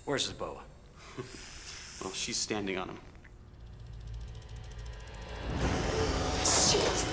Where's his boa? Well, she's standing on him. Shit!